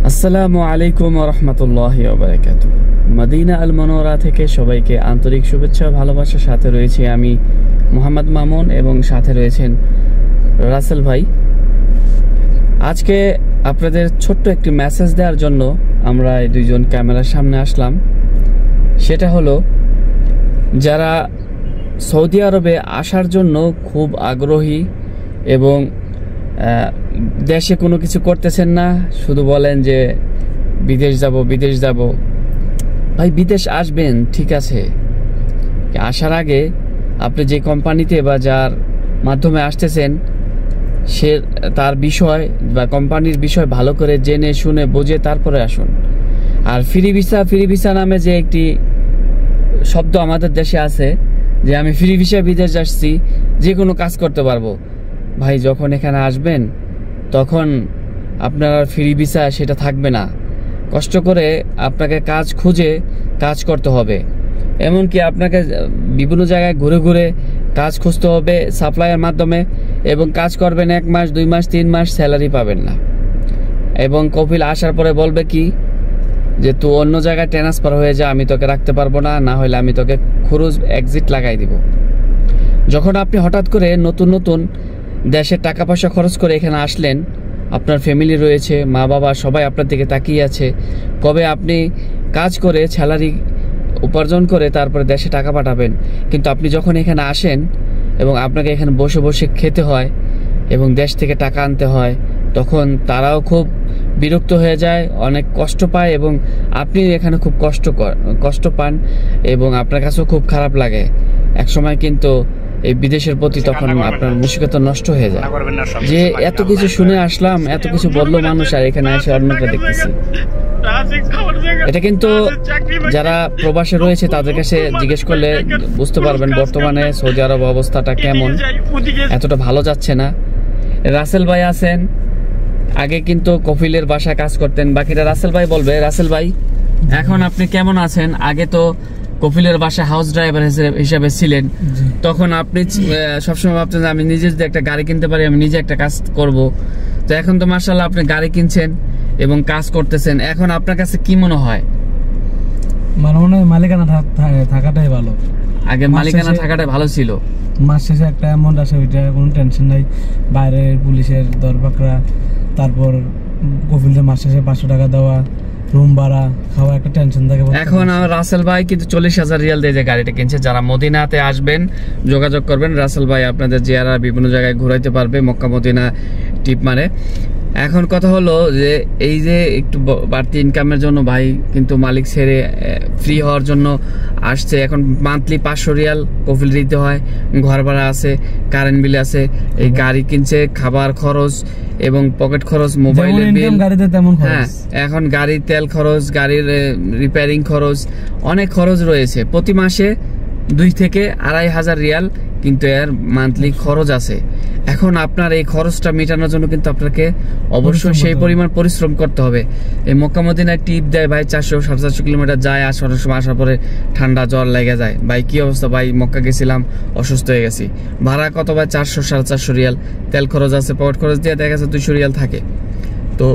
আসসালামু আলাইকুম ওয়া রাহমাতুল্লাহি ওয়া বারাকাতুহু। মদিনা আল মুনাওয়ারা থেকে সবাইকে আন্তরিক শুভেচ্ছা ও ভালোবাসার সাথে রয়েছে আমি মোহাম্মদ মামুন এবং সাথে রয়েছেন রাসেল ভাই। আজকে আপনাদের ছোট্ট একটি মেসেজ দেওয়ার জন্য আমরা এই দুইজন ক্যামেরার সামনে আসলাম। সেটা হলো, যারা সৌদি আরবে আসার জন্য খুব আগ্রহী এবং দেশে কোনো কিছু করতেছেন না, শুধু বলেন যে বিদেশ যাব। ভাই, বিদেশ আসবেন ঠিক আছে, আসার আগে আপনি যে কোম্পানিতে বা যার মাধ্যমে আসতেছেন সে তার বিষয় বা কোম্পানির বিষয় ভালো করে জেনে শুনে বুঝে তারপরে আসুন। আর ফ্রি ভিসা নামে যে একটি শব্দ আমাদের দেশে আছে যে আমি ফ্রি ভিসা বিদেশ আসছি, যে কোনো কাজ করতে পারবো। ভাই, যখন এখানে আসবেন তখন আপনার ফ্রি ভিসা সেটা থাকবে না। কষ্ট করে আপনাকে কাজ খুঁজে কাজ করতে হবে, এমনকি আপনাকে বিভিন্ন জায়গায় ঘুরে ঘুরে কাজ খুঁজতে হবে সাপ্লাইয়ের মাধ্যমে, এবং কাজ করবেন 1 মাস 2 মাস 3 মাস, স্যালারি পাবেন না। এবং কপিল আসার পরে বলবে কি যে তুই অন্য জায়গায় ট্রান্সফার হয়ে যা, আমি তোকে রাখতে পারবো না, না হলে আমি তোকে খরচ এক্সিট লাগাই দিব। যখন আপনি হঠাৎ করে নতুন দেশের টাকা পয়সা খরচ করে এখানে আসলেন, আপনার ফ্যামিলি রয়েছে, মা বাবা সবাই আপনার দিকে তাকিয়ে আছে, কবে আপনি কাজ করে স্যালারি উপার্জন করে তারপরে দেশে টাকা পাঠাবেন। কিন্তু আপনি যখন এখানে আসেন এবং আপনাকে এখানে বসে বসে খেতে হয় এবং দেশ থেকে টাকা আনতে হয়, তখন তারাও খুব বিরক্ত হয়ে যায়, অনেক কষ্ট পায়, এবং আপনি এখানে খুব কষ্ট পান এবং আপনার কাছেও খুব খারাপ লাগে। একসময় কিন্তু এই বিদেশের প্রতি তখন আপনার মানসিকতা নষ্ট হয়ে যায় যে এত কিছু শুনে আসলাম, এত কিছু বললো মানুষ, আর এখানে এসে অন্যটা দেখতেছি। এটা কিন্তু যারা প্রবাসে রয়েছে তাদের কাছে জিজ্ঞেস করলে বুঝতে পারবেন বর্তমানে সৌদি আরব অবস্থাটা কেমন, এতটা ভালো যাচ্ছে না। রাসেল ভাই আছেন, আগে কিন্তু কফিলের বাসায় কাজ করতেন, বাকিটা রাসেল ভাই বলবে। রাসেল ভাই, এখন আপনি কেমন আছেন? আগে তো কফিলের বাসায় হাউস ড্রাইভার হিসেবে ছিলেন, তখন আপনি সবসময় ভাবতেন যে আমি নিজে যদি একটা গাড়ি কিনতে পারি আমি নিজে একটা কাজ করব। তো এখন তো মাশাআল্লাহ আপনি গাড়ি কিনছেন এবং কাজ করতেছেন, এখন আপনার কাছে কি মনে হয়? মনে হয় মালিকানা থাকাটাই ভালো। আগে মালিকানা থাকাটাই ভালো ছিল। মাস শেষে একটা অ্যামাউন্ট আসে, ওইটা কোনো টেনশন নাই। বাইরের পুলিশের দরপাকড়া, তারপর কফিলদের মাস শেষে 500 টাকা দেওয়া, রুম ভাড়া, খাওয়া, একটা টেনশন থাকে। এখন রাসেল ভাই কিন্তু 40,000 রিয়াল দিয়ে যে গাড়িটা কিনছে। যারা মদিনাতে আসবেন যোগাযোগ করবেন, রাসেল ভাই আপনাদের জিয়ারা বিভিন্ন জায়গায় ঘুরাইতে পারবে, মক্কা মদিনা টিপ মারে। এখন কথা হলো যে এই যে একটু বাড়তি ইনকামের জন্য ভাই কিন্তু মালিক ছেড়ে ফ্রি হওয়ার জন্য আসছে। এখন মান্থলি 500 রিয়াল কফিল দিতে হয়, ঘর ভাড়া আছে, কারেন্ট বিল আছে, এই গাড়ি কিনছে, খাবার খরচ এবং পকেট খরচ, মোবাইলের বিল, হ্যাঁ এখন গাড়ির তেল খরচ, গাড়ির রিপেয়ারিং খরচ, অনেক খরচ রয়েছে। প্রতি মাসে 2 থেকে 2,500 রিয়াল কিন্তু এর মান্থলি খরচ আছে। এখন আপনার এই খরচটা মেটানোর জন্য কিন্তু আপনাকে অবশ্যই সেই পরিমাণ পরিশ্রম করতে হবে। এই মক্কা মদিনায় টিপ দেয় ভাই 400-450 কিলোমিটার যায়, আসার সময় আসার পরে ঠান্ডা জ্বর লেগে যায়। ভাই কি অবস্থা ভাই, মক্কা গেছিলাম অসুস্থ হয়ে গেছি। ভাড়া কত ভাই? 400-450 রিয়াল। তেল খরচ আছে, পকেট খরচ দিয়ে দেখা গেছে 200 রিয়াল থাকে। তো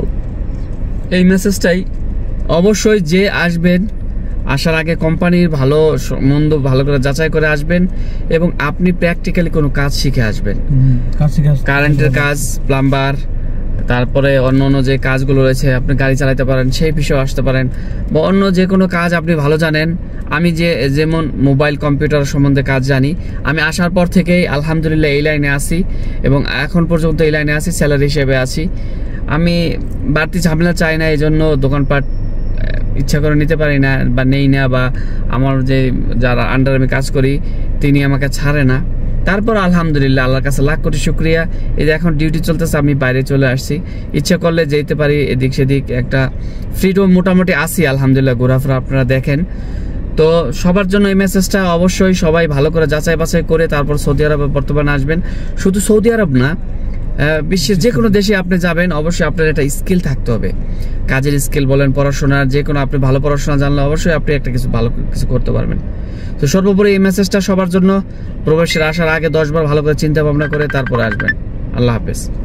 এই মেসেজটাই অবশ্যই যে আসবেন, আসার আগে কোম্পানির ভালো মন্দ ভালো করে যাচাই করে আসবেন এবং আপনি প্র্যাকটিক্যালি কোনো কাজ শিখে আসবেন। কারেন্টের কাজ, প্লাম্বার, তারপরে অন্য যে কাজগুলো রয়েছে, আপনি গাড়ি চালাতে পারেন সেই বিষয়ে আসতে পারেন, বা অন্য যে কোনো কাজ আপনি ভালো জানেন। আমি যেমন মোবাইল কম্পিউটার সম্বন্ধে কাজ জানি, আমি আসার পর থেকেই আলহামদুলিল্লাহ এই লাইনে আছি এবং এখন পর্যন্ত এই লাইনে আছি, স্যালারি হিসেবে আছি। আমি বাড়তি ঝামেলা চাই না, এই জন্য দোকানপাট ইচ্ছা করে নিতে পারি না বা নেই না, বা আমার যারা আন্ডার আমি কাজ করি তিনি আমাকে ছাড়ে না। তারপর আলহামদুলিল্লাহ আল্লাহর কাছে লাখ কোটি শুকরিয়া, এই যে এখন ডিউটি চলতেছে, আমি বাইরে চলে আসছি, ইচ্ছা করলে যেতে পারি এদিক সেদিক, একটা ফ্রিডম মোটামুটি আসি আলহামদুলিল্লাহ, ঘোরাফেরা আপনারা দেখেন। তো সবার জন্য এই মেসেজটা অবশ্যই সবাই ভালো করে যাচাই বাছাই করে তারপর সৌদি আরবে বর্তমানে আসবেন। শুধু সৌদি আরব না, বিশ্বের যে কোনো দেশে আপনি যাবেন অবশ্যই আপনার একটা স্কিল থাকতে হবে, কাজের স্কিল বলেন, পড়াশোনার যে কোনো, আপনি ভালো পড়াশোনা জানলে অবশ্যই আপনি একটা ভালো কিছু করতে পারবেন। তো সর্বোপরি এই মেসেজটা সবার জন্য, প্রবাসীরা আসার আগে 10 বার ভালো করে চিন্তা ভাবনা করে তারপরে আসবেন। আল্লাহ হাফেজ।